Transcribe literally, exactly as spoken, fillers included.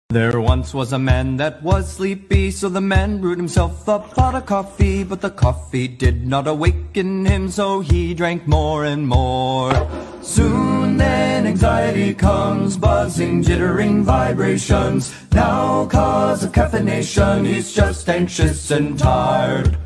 There once was a man that was sleepy, so the man brewed himself a pot of coffee. But the coffee did not awaken him, so he drank more and more. Soon then anxiety comes, buzzing, jittering vibrations. Now cause of caffeination, he's just anxious and tired.